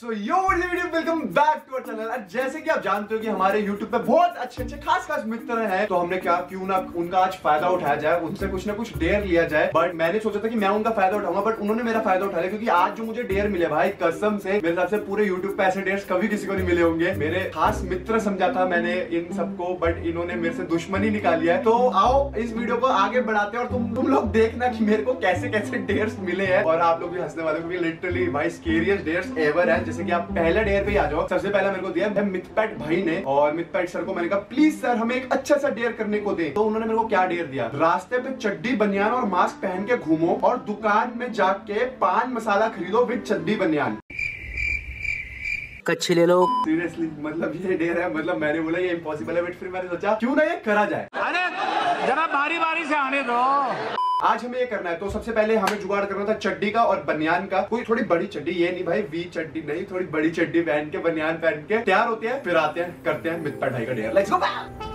So yo welcome back to our channel. जैसे कि आप जानते हो कि हमारे YouTube पे बहुत अच्छे खास मित्र हैं, तो हमने क्यों ना उनका आज फायदा उठाया जाए, उनसे कुछ ना कुछ डेयर लिया जाए। बट मैंने सोचा था कि मैं उनका फायदा उठाऊंगा, बट उन्होंने मेरा फायदा उठा लिया, क्योंकि आज जो मुझे डेयर मिले भाई कसम से मेरे हिसाब से पूरे YouTube पे ऐसे डेयर्स कभी किसी को नहीं मिले होंगे। मेरे खास मित्र समझा था मैंने इन सबको, बट इन्होंने मेरे से दुश्मनी निकाली है। तो आओ इस वीडियो को आगे बढ़ाते हैं और तुम लोग देखना कि मेरे को कैसे कैसे डेयर्स मिले हैं, और आप लोग भी हंसने वाले, क्योंकि लिटरली भाई स्केरियस्ट डेयर्स एवर है। जैसे कि आप पहले डेयर पे आ जाओ। सबसे पहला मेरे को दिया मिथपैट भाई ने, और मिथपैट सर को मैंने कहा प्लीज सर हमें एक अच्छा सा डेयर करने को दे। तो उन्होंने मेरे को क्या डेयर दिया, रास्ते पे चड्डी बनियान और मास्क पहन के घूमो और दुकान में जाके पान मसाला खरीदो विद चड्डी बनियान। कच्ची ले लो। सीरियसली मतलब ये डेयर है, मतलब मैंने बोला ये इम्पॉसिबल है, बट फिर मैंने सोचा क्यों ना ये करा जाए। अरे जरा बारी बारी से आने दो। आज हमें ये करना है। तो सबसे पहले हमें जुगाड़ करना था चड्डी का और बनियान का। कोई थोड़ी बड़ी चड्डी, ये नहीं भाई वी चड्डी नहीं, थोड़ी बड़ी चड्डी पहन के बनियान पहन के तैयार होते हैं, फिर आते हैं करते हैं मिथपैट भाई का डेयर। Let's go.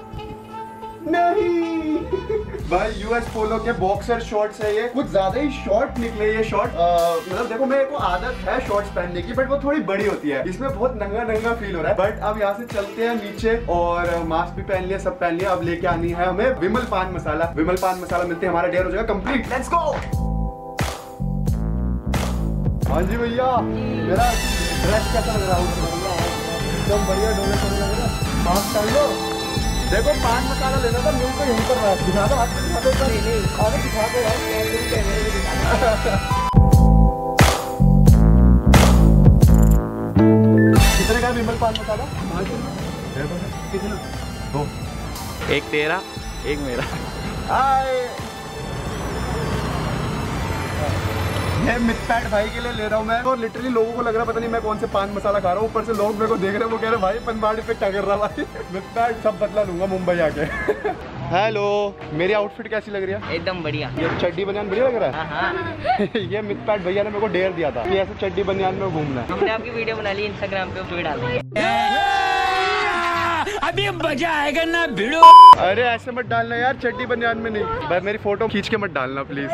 नहीं भाई यूएस पोलो के बॉक्सर शॉर्ट्स है, ये कुछ ज्यादा ही शॉर्ट निकले ये शॉर्ट। मतलब देखो मेरे को आदत है शॉर्ट्स पहनने की, बट वो थोड़ी बड़ी होती है, इसमें बहुत नंगा नंगा फील हो रहा है। बट अब यहाँ से चलते हैं नीचे, और मास्क भी पहन लिया, सब पहन लिया। अब लेके आनी है हमें विमल पान मसाला। विमल पान मसाला मिलते हैं, हमारा डेयर हो जाएगा कंप्लीट। Let's go. हाँ जी भैया, मेरा ड्रेस कैसा लग रहा है? एकदम बढ़िया डोले लग रहा है। मास्क पहन लो। देखो पान मसाला लेना था, मुझे तो यहीं पर रहा है। दिखा दो हाथ में, दिखा दो। नहीं आगे दिखा दो यार, कितने का विमल पान मसाला? कितना? दो। एक तेरा एक मेरा। मैं मिथपैट भाई के लिए ले रहा हूँ मैं, और लिटरली लोगों को लग रहा पता नहीं मैं कौन से पान मसाला खा रहा हूँ। ऊपर से लोग मेरे को देख रहे हैं, वो कह रहे भाई पनबाड़ी पे क्या कर रहा भाई। मिथपैट सब बदला लूंगा मुंबई आके। हेलो, मेरी आउटफिट कैसी लग रही है? एकदम बढ़िया। ये चड्डी बनियान बढ़िया लग रहा है। ये मिथपैट भैया ने मेरे को डेयर दिया था कि ऐसे चड्डी बनियान में घूमना है। हमने आपकी वीडियो बना ली, इंस्टाग्राम पे स्टोरी डाल दी। अभी मजा आएगा ना भिड़ो। अरे ऐसे मत डालना यार, चड्डी बनियान में नहीं। भाई मेरी फोटो खींच के मत डालना प्लीज।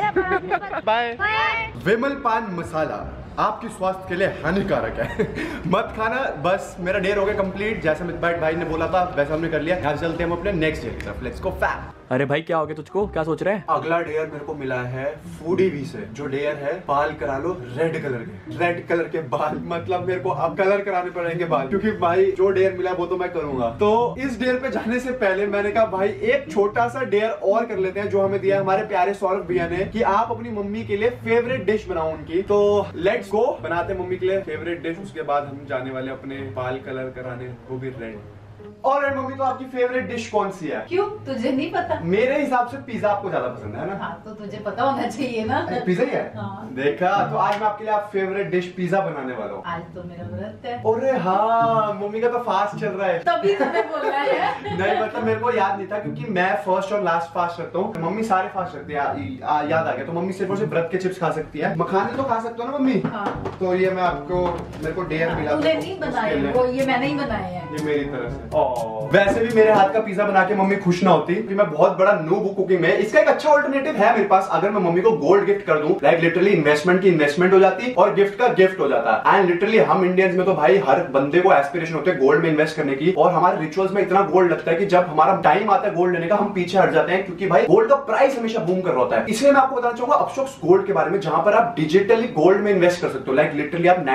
बाय। विमल पान मसाला आपके स्वास्थ्य के लिए हानिकारक है। मत खाना। बस मेरा डेयर हो गया कंप्लीट, जैसे मिथपैट भाई ने बोला था वैसा हमने कर लिया। यहाँ चलते हैं हम अपने नेक्स्ट डेयर की तरफ। Let's go fam. अरे भाई क्या हो गया तुझको, क्या सोच रहे हैं? अगला डेयर मेरे को मिला है फूडी वी से। जो डेयर है बाल करा लो रेड कलर के, रेड कलर के बाल। मतलब मेरे को अब कलर कराने पड़ेंगे बाल, क्योंकि भाई जो डेयर मिला वो तो मैं करूंगा। तो इस डेयर पे जाने से पहले मैंने कहा भाई एक छोटा सा डेयर और कर लेते हैं, जो हमें दिया हमारे प्यारे सौरभ भैया ने, कि आप अपनी मम्मी के लिए फेवरेट डिश बनाओ उनकी। तो लेट्स गो, बनाते हैं मम्मी के लिए फेवरेट डिश। उसके बाद हम जाने वाले अपने बाल कलर कराने, वो भी रेड। और मम्मी तो आपकी फेवरेट डिश कौन सी है? क्यों, तुझे नहीं पता? मेरे हिसाब से पिज्जा आपको ज्यादा पसंद है ना? हाँ, तो तुझे पता होना चाहिए ना। पिज्जा ही है? हाँ। देखा, तो आज मैं आपके लिए आप फेवरेट डिश पिज्जा बनाने वाला हूँ। आज तो मेरा व्रत है। अरे हाँ, मम्मी का तो फास्ट चल रहा है, तभी तुम्हें बोलना है। नहीं मतलब मेरे को याद नहीं था, क्योंकि मैं फर्स्ट और लास्ट फास्ट रखता हूँ, मम्मी सारे फास्ट रखती है। याद आ गया। तो मम्मी सिर्फ और सिर्फ व्रत के चिप्स खा सकती है, मखाने तो खा सकते हो ना मम्मी? हाँ। तो ये मैं आपको, मेरे को डेयर मिला। तूने नहीं बनाए वो, ये मैंने ही बनाए हैं। ये मेरी तरफ से। वैसे भी मेरे हाथ का पिज्जा बना के मम्मी खुश ना होती, क्योंकि मैं बहुत बड़ा नूब हूं कुकिंग में। इसका एक अच्छा ऑल्टरनेटिव है मेरे पास, अगर मैं मम्मी को गोल्ड गिफ्ट कर दूं, लाइक लिटरली इन्वेस्टमेंट की इन्वेस्टमेंट हो जाती और गिफ्ट का गिफ्ट हो जाता है। एंड लिटरली हम इंडियंस में तो भाई हर बंदे को एस्पिरेशन होते हैं गोल्ड में इन्वेस्ट करने की, और हमारे रिचुअल्स में इतना गोल्ड लगता है कि जब हमारा टाइम आता है गोल्ड लेने का, हम पीछे हट जाते हैं, क्योंकि भाई गोल्ड का प्राइस हमेशा बूम कर रहा होता है। इसलिए मैं आपको बताना चाहूंगा अपशॉक्स गोल्ड के बारे में, जहां पर आप डिजिटली गोल्ड में इन्वेस्ट कर सकते हो। लाइक लिटरली आप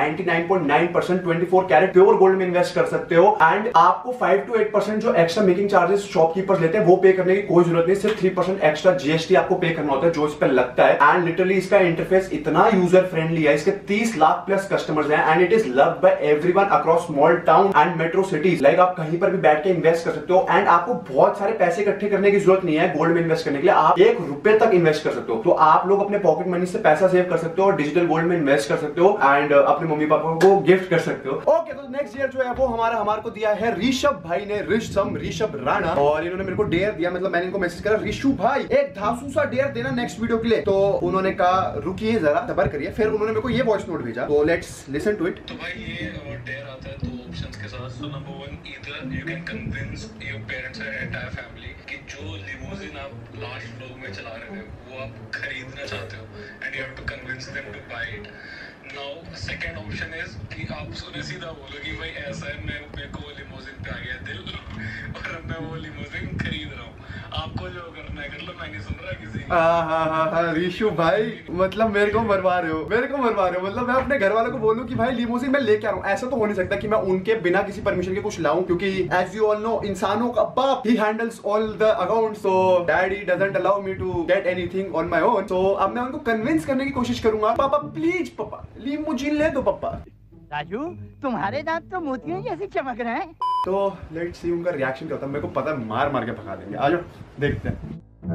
99.9% 24 कैरेट प्योर गोल्ड में इन्वेस्ट कर सकते हो, एंड आपको 5 to 8% जो एक्स्ट्रा मेकिंग चार्जेस शॉपकीपर्स लेते हैं वो पे करने की कोई जरूरत नहीं। सिर्फ 3% एक्स्ट्रा जीएसटी आपको पे करना होता है, जो इस पर लगता है। एंड लिटरली इसका इंटरफेस इतना यूजर फ्रेंडली है, इसके 30 लाख प्लस कस्टमर्स हैं, and it is loved by everyone across small town and metro cities. Like आप कहीं पर भी बैठ के इन्वेस्ट कर सकते हो, एंड आपको बहुत सारे पैसे इकट्ठे करने की जरूरत नहीं है गोल्ड में इन्वेस्ट करने के लिए। आप ₹1 तक इन्वेस्ट कर सकते हो। तो आप लोग अपने पॉकेट मनी से पैसा सेव कर सकते हो और डिजिटल गोल्ड में इन्वेस्ट कर सकते हो, एंड अपने मम्मी पापा को गिफ्ट कर सकते हो। ओके, तो नेक्स्ट ईयर जो है वो हमारे को दिया है ऋषभ भाई ने, ऋषभ राणा, और इन्होंने मेरे को डेयर दिया। मतलब मैंने इनको मैसेज करा, ऋषु भाई एक धांसू सा डेयर देना नेक्स्ट वीडियो के लिए। तो उन्होंने कहा रुकिए जरा, सब्र करिए। फिर उन्होंने मेरे को ये वॉइस नोट भेजा, तो लेट्स लिसन टू इट। तो भाई ये डेयर आता है 2 ऑप्शंस के साथ। So number 1, either you can convince your parents and entire family कि जो लिमोजिन आप लास्ट व्लॉग में चला रहे थे वो आप खरीदना चाहते हो, and you have to convince them to buy it. Now second option is कि आप उन्हें सीधा बोलो कि भाई ऐसा है, मैं मेरे को वो लिमोजिन पे आ गया दिल और अब मैं वो लिमोजिन खरीद रहा हूँ, आपको जो करना है कर लो, मैं नहीं सुन रहा किसी हाँ ऋषु भाई, मतलब मेरे को मरवा रहे हो, मेरे को मरवा रहे हो। मतलब मैं अपने घर वालों को बोलूं कि भाई लिमोजिन मैं लेके आ रहा हूँ, ऐसा तो हो नहीं सकता कि मैं उनके बिना किसी परमिशन के कुछ लाऊं, क्योंकि एज यू ऑल नो इंसानों का बाप ही handles all the account, so daddy doesn't allow me to get anything on my own. तो अब मैं उनको कन्विंस करने की कोशिश करूंगा, पापा प्लीज पापा लिमोजिन ले दो पापा। राजू तुम्हारे दांत तो मोतियों जैसे चमक रहे हैं। तो लेट्स सी उनका रिएक्शन क्या होता है। मेरे को पता है मार मार के भगा देंगे, आ जाओ देखते हैं।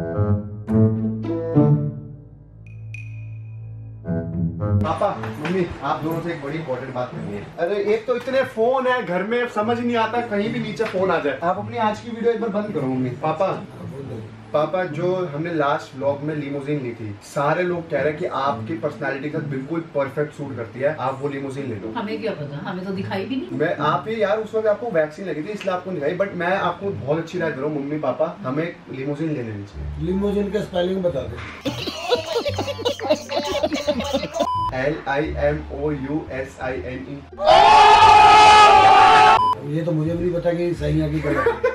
पापा मम्मी आप दोनों से एक बड़ी इंपॉर्टेंट बात करनी है। अरे एक तो इतने फोन है घर में, समझ नहीं आता कहीं भी नीचे फोन आ जाए। आप अपनी आज की वीडियो एक बार बंद करो मम्मी। पापा जो हमने लास्ट व्लॉग में लिमोजिन ली थी, सारे लोग कह रहे हैं कि आपकी पर्सनालिटी के साथ बिल्कुल परफेक्ट सूट करती है, आप वो लिमोजिन ले लो। हमें क्या पता, हमें तो दिखाई भी नहीं। मैं आप ये यार उस वक्त आपको वैक्सीन लगी थी इसलिए आपको दिखाई, बट मैं आपको बहुत अच्छी राय दे रहा हूँ मम्मी पापा, हमें लिमोजिन ले लेनी चाहिए। लिमोजिन का स्पेलिंग बता दे। LIMOUSINE। ये तो मुझे भी नहीं पता कि सही है कि गलत।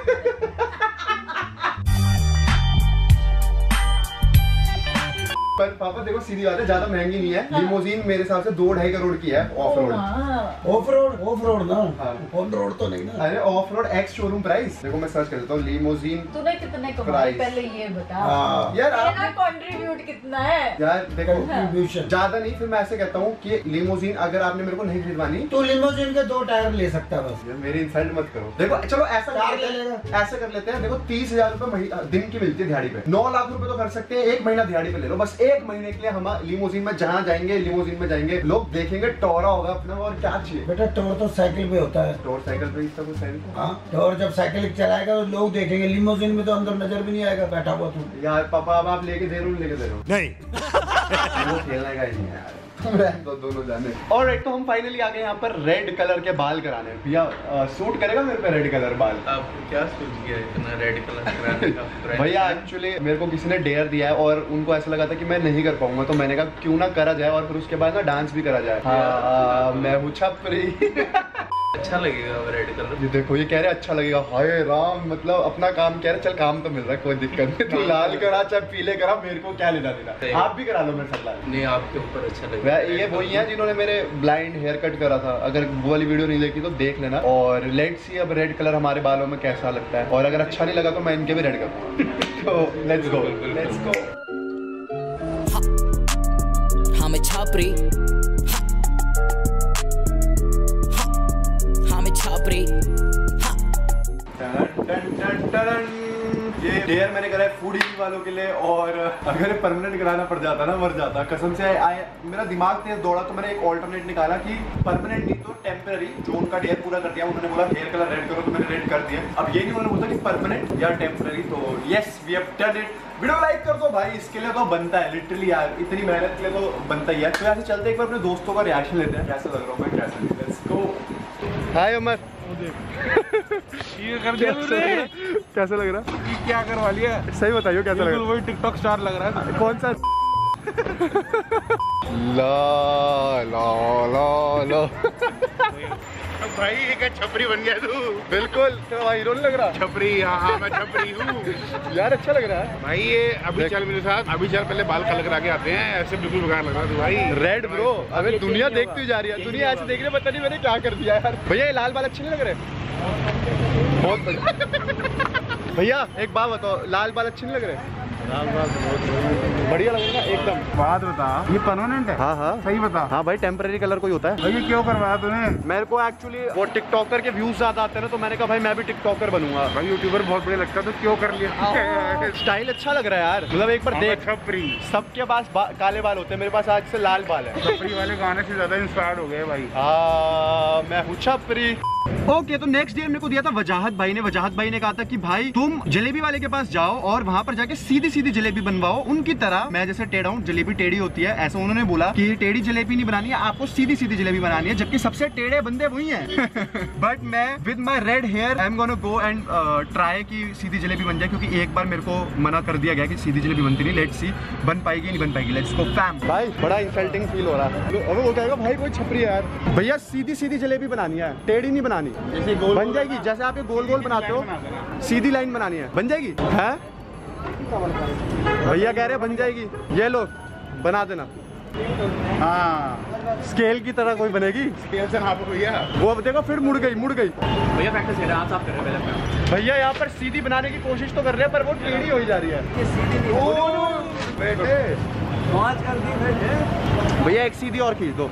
पर पापा देखो सीधी बात है, ज्यादा महंगी नहीं है। लिमोजिन मेरे हिसाब से 2-2.5 करोड़ की है ऑफ रोड। ऑफ रोड ना, ऑन रोड तो नहीं ना। अरे off road ex showroom price देखो, मैं सर्च कर देता हूँ लिमोजिन। तूने कितने कमाए पहले ये बता। यार तेरा कंट्रीब्यूट कितना है? यार देखो कंट्रीब्यूशन ज्यादा नहीं, फिर मैं ऐसे कहता हूँ कि लिमोजिन अगर आपने मेरे को नहीं खरीदवानी तो लिमोजिन के 2 टायर ले सकता है बस। यार मेरी इंसल्ट मत करो। देखो चलो ऐसा कर लेते हैं, देखो 30,000 रुपए दिन की मिलती है दिहाड़ी पे, 9 लाख रुपए तो कर सकते हैं, 1 महीना दिहाड़ी पे ले लो, बस 1 महीने के लिए हम लिमोजिन में जहाँ जाएंगे लिमोजिन में जाएंगे, लोग देखेंगे टोरा होगा अपना, और क्या चाहिए। बेटा टोर तो साइकिल पे होता है। टोर साइकिल पे इसका कोई साइकिल। हाँ टोर जब साइकिल चलाएगा तो लोग देखेंगे, लिमोजिन में तो अंदर नजर भी नहीं आएगा बैठा हुआ तू। यार पापा अब आप लेके दे रहे हो लेके दे रहे हो नहीं वो खेलने का ही नहीं है यार, तो दोनों जाने। और एक तो हम फाइनली आ गए यहाँ पर रेड कलर के बाल कराने। भैया सूट करेगा मेरे पे रेड कलर बाल? आप क्या सोच गया इतना रेड कलर कराने का? भैया एक्चुअली मेरे को किसी ने डेयर दिया है और उनको ऐसा लगा था कि मैं नहीं कर पाऊंगा, तो मैंने कहा क्यों ना करा जाए और फिर उसके बाद ना डांस भी करा जाए। हाँ मैं हूँ छपरी। अच्छा लगेगा रेड कलर। ये देखो ये कह रहे अच्छा लगेगा, हाय राम, मतलब अपना काम कह रहे, चल काम तो मिल रहा है कोई दिक्कत नहीं, तू लाल करा चाहे पीले करा, मेरे को क्या लेना देना, आप भी करा लो मेरे साथ लाल। नहीं आपके ऊपर अच्छा लगेगा। ये वही है जिन्होंने मेरे ब्लाइंड हेयर कट करा था, अगर वो वाली वीडियो नहीं देखी तो देख लेना। और लेट्स सी अब रेड कलर हमारे बालों में कैसा लगता है, और अगर अच्छा नहीं लगा तो मैं इनके भी रेड करूँगा। तो लेट्स गो लेट्स गो। हम छापरी, हम छापरी। ये डेयर मैंने करा है फूडी वालों के लिए, और अगर परमानेंट कराना पड़ जाता ना मर जाता कसम से। मेरा दिमाग तेज दौड़ा तो मैंने एक ऑल्टरनेट निकाला कि परमानेंट नहीं तो टेम्पररी, जो उनका डेयर पूरा कर दिया, उन्होंने बोला हेयर कलर रेड करो तो मैंने रेड कर दिया। अब ये नहीं उन्होंने बोला कि परमानेंट या टेम्पररी, तो yes we have done it. Video like कर दो भाई, इसके लिए तो बनता है लिटरली यार, इतनी मेहनत के लिए तो बनता ही है। तो ऐसे चलते एक बार अपने दोस्तों का रिएक्शन लेते हैं, कैसा लग रहा हूँ मैं, कैसा नहीं। Let's go. हाय अमर, ये कर दिया तूने। कैसा लग रहा है? ये क्या करवा लिया? सही बताइए कैसा लग रहा है? वही टिकटॉक स्टार लग रहा है। कौन सा? ला ला ला ला भाई ये क्या छपरी बन गया तू? बिल्कुल तो भाई हीरो नहीं लग रहा? छपरी, हाँ मैं छपरी हूँ यार अच्छा लग रहा है भाई। ये अभी चल मेरे साथ, अभी चल, पहले बाल कलर करा के आते हैं, ऐसे बिल्कुल बेकार लग रहा है भाई। रेड ब्रो, अबे दुनिया देखती जा रही है, दुनिया ऐसे देख रही है, पता नहीं मैंने क्या कर दिया यार। भैया ये लाल बाल अच्छे नहीं लग रहे? बहुत बढ़िया। भैया एक बात बताओ, लाल बाल अच्छे नहीं लग रहे? बढ़िया लग रहा है एकदम। बात बता, ये परमानेंट है? हाँ हाँ सही बता। हाँ भाई टेम्पररी कलर कोई होता है? भाई ये क्यों करवाया तूने? मेरे को एक्चुअली वो टिकटॉकर के व्यूज ज्यादा आते हैं ना, तो मैंने कहा भाई मैं भी टिकटॉकर बनूंगा। भाई यूट्यूबर बहुत बढ़िया लगता है, तो क्यों कर लिया? स्टाइल अच्छा लग रहा है यार, मतलब एक बार देख, छपरी सबके पास काले बाल होते हैं, मेरे पास आज से लाल बाल है। छपरी वाले गाने से ज्यादा इंस्पायर्ड हो गए भाई। मैं हूँ छपरी। ओके, तो नेक्स्ट डे मेरे को दिया था वजाहत भाई ने। वजाहत भाई ने कहा था कि भाई तुम जलेबी वाले के पास जाओ और वहां पर जाके सीधी सीधी जलेबी बनवाओ उनकी तरह। मैं जैसे टेढ़ा हूँ, जलेबी टेढ़ी होती है, ऐसा उन्होंने बोला कि टेढ़ी जलेबी नहीं बनानी है, आपको सीधी सीधी जलेबी बनानी है, जबकि सबसे टेढ़े बंदे वही हैं। बट मैं with my red hair I am gonna go and try की सीधी जलेबी बन जाए, क्योंकि एक बार मेरे को मना कर दिया गया कि सीधी जलेबी बनती नहीं। लेट्स सी बन पाएगी नहीं बन पाएगी। Let's go fam. भाई बड़ा इंसल्टिंग फील हो रहा है। अबे वो कहेगा भाई कोई छपरी है यार। भैया सीधी सीधी जलेबी बनानी है, टेढ़ी नहीं बनानी। जैसे गोल बन जाएगी, जैसे आप ये गोल गोल बनाते हो, सीधी लाइन बनानी है, बन जाएगी। है भैया कह रहे बन जाएगी, ये लो बना देना। हाँ स्केल की तरह कोई बनेगी, स्केल से नापो भैया। वो देखो फिर मुड़ गई भैया प्रैक्टिस कर रहे हैं, आप साफ कर रहे हैं पहले। भैया यहाँ पर सीधी बनाने की कोशिश तो कर रहे हैं, पर वो टेढ़ी हो जा रही है। भैया एक सीधी और खींच दो।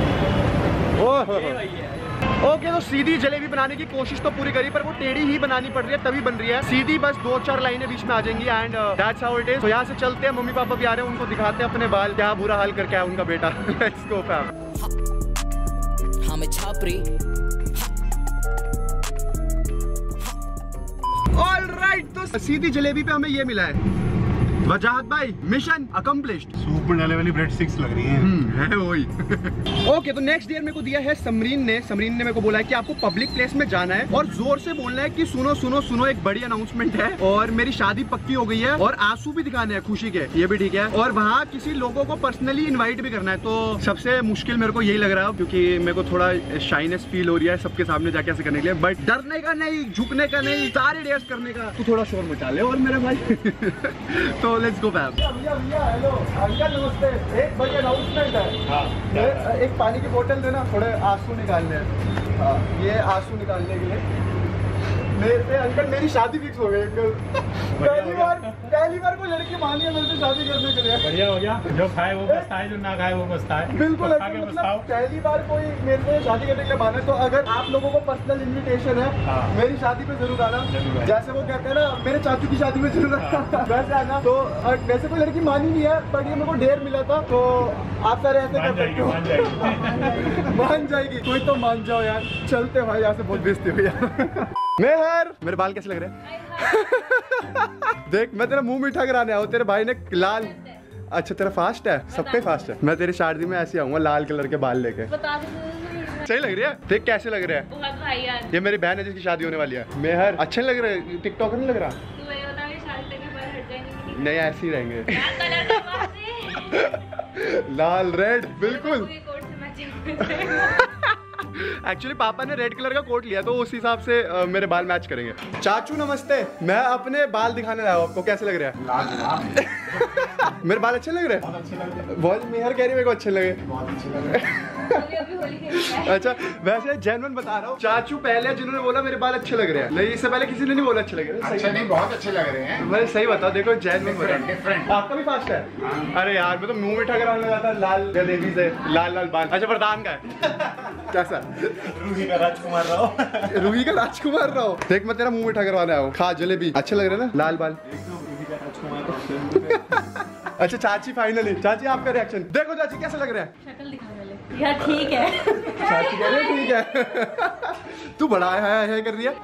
ओके, तो सीधी जलेबी बनाने की कोशिश तो पूरी करी, पर वो टेढ़ी ही बनानी पड़ रही है, तभी बन रही है। सीधी बस 2-4 लाइनें बीच में आ जाएंगी and that's how it is. तो यहाँ से चलते हैं, मम्मी पापा भी आ रहे हैं, उनको दिखाते हैं अपने बाल, क्या बुरा हाल करके आया उनका बेटा। Let's go fam. ऑलराइट, तो सीधी जलेबी पे हमें ये मिला है। वजाहत भाई मिशन अकम्प्लिश्ड। सूप में डाले वाली ब्रेड स्टिक्स लग रही हैं। है वही। ओके, तो नेक्स्ट ईयर मेरे को दिया है समरीन ने मेरे को बोला है कि आपको पब्लिक प्लेस में जाना है और जोर से बोलना है कि सुनो सुनो सुनो, एक बड़ी अनाउंसमेंट है और मेरी शादी पक्की हो गई है, और आंसू भी दिखाने हैं खुशी के, ये भी ठीक है, और वहाँ किसी लोगों को पर्सनली इन्वाइट भी करना है। तो सबसे मुश्किल मेरे को यही लग रहा है, क्योंकि मेरे को थोड़ा शाइनेस फील हो रही है सबके सामने जाके ऐसे करने के लिए, बट डरने का नहीं, झुकने का नहीं, सारे डेयर्स करने का। तो थोड़ा शोर मचा ले और मेरे भाई। तो लेट्स गो बैक। भैया हेलो अंकल नमस्ते, एक बड़ी अनाउंसमेंट है। हाँ, एक पानी की बोतल देना, थोड़े आंसू निकालने हैं। हाँ, ये आंसू निकालने के लिए मेरे अंकल, मेरी शादी फिक्स हो गई अंकल। पहली बार कोई लड़की मानी है मेरे से शादी करने के लिए। बढ़िया हो गया, जो खाए वो पछताए, जो ना खाए वो पछताए। बिल्कुल, मतलब पहली बार कोई मेरे से शादी करने के लिए माना है। तो अगर आप लोगों को पर्सनल इन्विटेशन है, मेरी शादी पे जरूर आना। जैसे वो कहते हैं ना, मेरे चाचू की शादी में जरूर आना, वैसे आना। तो वैसे कोई लड़की मानी नहीं है, बट ये मेरे को ढेर मिला था, तो आप सारे ऐसे कर सकते हो। मान जाएगी कोई, तो मान जाओ यार। चलते भाई, यहाँ से बहुत बेइज्जती हुई यार। मेरे बाल कैसे लग रहे हैं? देख, मैं तेरा मुंह मीठा कराने आया हूँ, तेरे भाई ने लाल। अच्छा तेरा फास्ट है, सब पे फास्ट है। मैं तेरी शादी में ऐसे आऊंगा लाल कलर के बाल लेके। सही लग रही है? देख कैसे लग रहे हैं। ये मेरी बहन है जिसकी शादी होने वाली है। मेहर अच्छे लग रहे हैं, टिकटॉकर नहीं लग रहा? नहीं ऐसे ही रहेंगे। लाल रेड बिल्कुल। एक्चुअली पापा ने रेड कलर का कोट लिया, तो उस हिसाब से मेरे बाल मैच करेंगे। चाचू नमस्ते, मैं अपने बाल दिखाने आया हूँ आपको, कैसे लग रहा है? मेरे बाल अच्छे लग रहे हैं? बहुत मेहर कह रही है मेरे को अच्छे लगे। बहुत अच्छे लगे। अच्छा वैसे जेन्युइन बता रहा हूँ, चाचू पहले जिन्होंने बोला मेरे बाल अच्छे लग रहे हैं, नहीं इससे पहले किसी ने नहीं बोला अच्छे लग रहे हैं। अच्छा नहीं, बहुत अच्छे लग रहे हैं। मैं सही बताओ, देखो जेन्युइन बता। आपका भी फास्ट है? अरे यार मैं तो मुंह मीठा कराने लगा था लाल जलेबी से, लाल लाल बाल। अच्छा वरदान का है कैसा? रूही का राजकुमार राव। रूही का राजकुमार राव। देख मैं तेरा मुंह मीठा करवाने आया हूँ, खा जलेबी। अच्छे लग रहे हैं ना लाल बाल? अच्छा चाची फाइनली, चाची आपका रिएक्शन देखो। चाची कैसा लग रहा है? शक्ल दिखाने ले यार, ठीक है। चाची कह रही है ठीक है। तू बड़ा है कर रही है।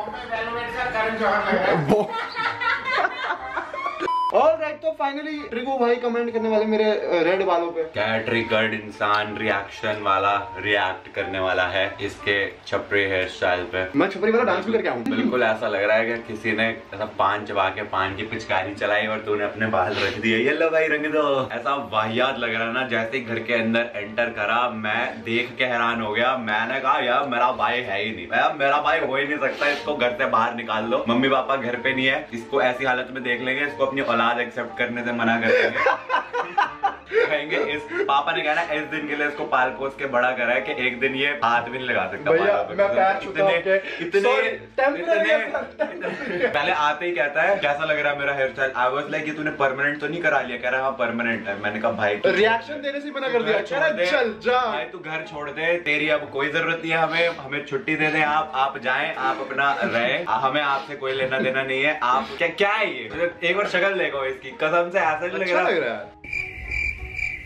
ऑलराइट, तो फाइनली ट्रिगो भाई कमेंट करने वाले मेरे रेड बालों पे। क्या ट्रिगर्ड इंसान रिएक्शन वाला रिएक्ट करने वाला है इसके छपरी हेयर स्टाइल पे। मैं छपरी वाला डांस भी करके आऊँ। बिल्कुल ऐसा लग रहा है कि किसी ने ऐसा पान चबा के पान की पिचकारी चलाई और तूने अपने बाल रख दिए, ये लो भाई रंग दो। ऐसा वाहियात लग रहा है ना। जैसे ही घर के अंदर एंटर करा, मैं देख के हैरान हो गया। मैंने कहा यार मेरा भाई है ही नहीं, मेरा भाई हो ही नहीं सकता, इसको घर से बाहर निकाल दो। मम्मी पापा घर पे नहीं है, इसको ऐसी हालत में देख लेंगे, इसको अपनी औलाद एक्सेप्ट करने से मना कर देंगे। कहेंगे इस पापा ने कहना इस दिन के लिए इसको पाल पोस के बड़ा करा है कि एक दिन ये हाथ भी नहीं लगा सकता। पहले आते ही कहता है कैसा लग रहा है मेरा hairstyle. I was like ये तूने परमानेंट तो नहीं करा लिया? कह रहा हाँ परमानेंट है। मैंने कहा भाई रिएक्शन देने से मना कर दिया। चल जा भाई, तू घर छोड़ दे, तेरी अब कोई जरूरत नहीं है, हमें छुट्टी दे दें। आप जाएं, आप अपना रहे, हमें आपसे कोई लेना देना नहीं है। आप क्या है ये? एक बार शक्ल देखो इसकी, कसम से ऐसा नहीं लग रहा है।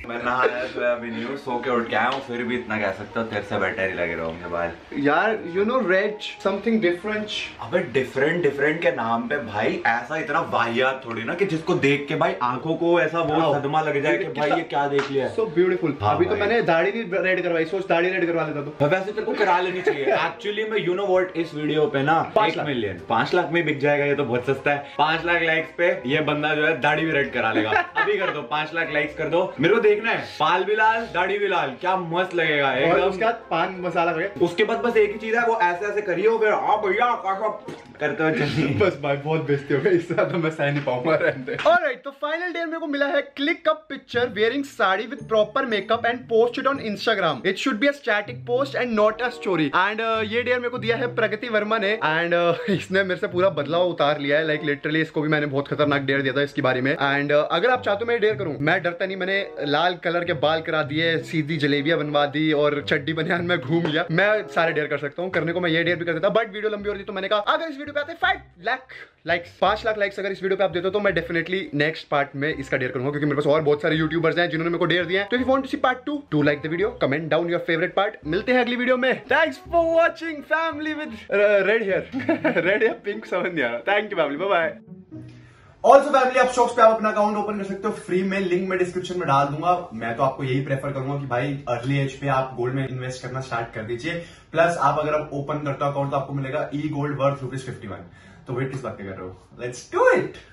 मैं नहाया तो अभी न्यू सो के उठ के आया हूँ, फिर भी इतना कह सकता हूँ तेरे से बेटर ही लगे रहोगे बाल यार। You know red something different. अबे डिफरेंट के नाम पे भाई ऐसा इतना वाहियात थोड़ी ना कि जिसको देख के भाई आंखों को ऐसा वो सदमा लग जाए कि भाई ये क्या देख लिया। So beautiful. हाँ अभी तो भाई। मैंने दाढ़ी नहीं रेड करवाई, सोच दाढ़ी रेड करवा लेता तो। वैसे तेरे को करा लेनी चाहिए एक्चुअली में। यू नो व्हाट, इस वीडियो पे ना 5 1 मिलियन 5 लाख में बिक जाएगा, ये तो बहुत सस्ता है। 5 लाख लाइक्स पे ये बंदा जो है दाढ़ी भी रेड करा लेगा। अभी कर दो 5 लाख लाइक्स कर दो, मेरे को देखना है बाल भी लाल दाढ़ी भी लाल, क्या मस्त लगेगा और एकदम। उसके बाद पान मसाला वगैरह। उसके बाद बस एक ही चीज है, वो ऐसे ऐसे करिए फिर हाँ भैया करते हुए चलिए। बस भाई बहुत बेइज्जती हो गई, इससे ज्यादा मैं सह नहीं पाऊंगा। रहने ऑलराइट, तो फाइनल डे मेरे को मिला है click a picture wearing sari with proper makeup and post it on Instagram. It should be a static post and not a story. And ये डेयर मेरे को दिया है प्रगति वर्मा ने। एंड इसने मेरे से पूरा बदलाव उतार लिया है। लाइक लिटरली इसको भी मैंने बहुत खतरनाक डेयर दिया था इसके बारे में। एंड अगर आप चाहते हो मैं डेयर करूं, मैं डरता नहीं। मैंने लाल कलर के बाल करा दिए, सीधी जलेबियां बनवा दी और चड्डी बनियान में घूम लिया। मैं सारे डेयर कर सकता हूँ, करने को मैं ये डेयर भी कर देता, बट वीडियो लंबी हो रही तो मैंने कहा अगर इस वीडियो पे आते 5 लाख लाइक्स 5 लाख लाइक्स अगर इस वीडियो पे आप देते हो तो मैं डेफिनेटली नेक्स्ट पार्ट में इसका डेयर करूंगा, क्योंकि मेरे पास और बहुत सारे यूट्यूबर्स हैं जिन्होंने मेरे को डेयर दिए हैं। तो if you want to see part 2, do like the video, comment down your favourite part. मिलते हैं अगली वीडियो में। Thanks for watching family with red hair. Red या पिंक समझ नहीं आ रहा। Thank you family, bye bye. Also family, आप शॉप्स पे आप अपना अकाउंट ओपन कर सकते हो फ्री में, लिंक मैं डिस्क्रिप्शन में डाल दूंगा। मैं तो आपको यही प्रेफर करूंगा कि भाई अर्ली एज पे आप गोल्ड में इन्वेस्ट करना स्टार्ट कर दीजिए। प्लस आप अगर आप ओपन करते हो अकाउंट तो आपको मिलेगा ई गोल्ड वर्थ ₹51। तो वेट किस बात पे कर रहे हो, लेट्स डू इट।